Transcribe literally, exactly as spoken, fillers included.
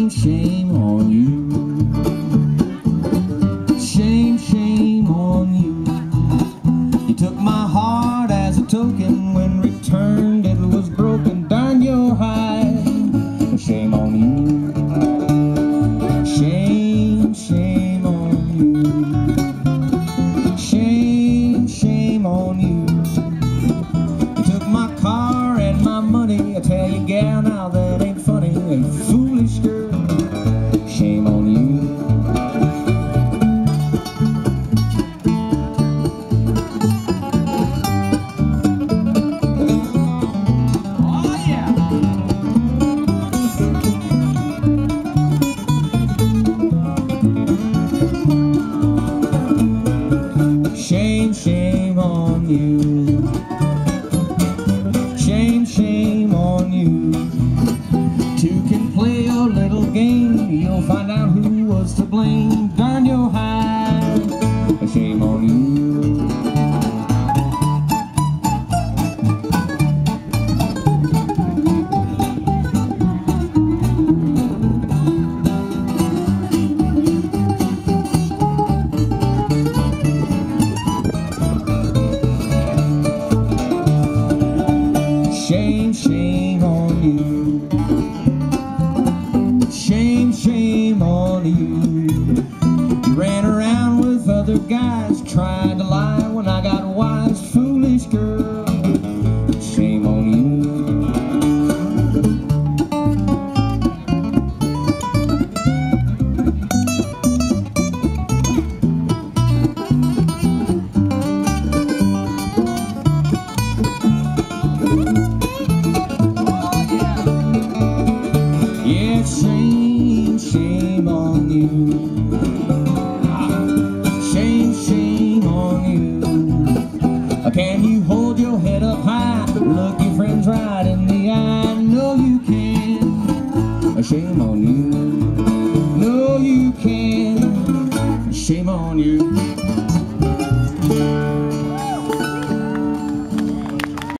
Shame, shame on you. Shame, shame on you. You took my heart as a token. When returned it was broken. Darn your hide. Shame on you. Shame, shame on you. Shame, shame on you. You took my car and my money. I tell you, gal, now that ain't funny. A foolish girl. Shame on you. Oh yeah. Shame, shame on you. Shame, shame on you. Two can play a little game. You'll find out who was to blame. Darn your hide. Shame on you. Shame, shame on you. Shame, shame on you. You ran around with other guys, tried to lie when I got wise. Foolish girl. Shame on you. Yeah, shame, shame on you. Shame, shame on you. Can you hold your head up high? Look your friends right in the eye. No, you can't. Shame on you.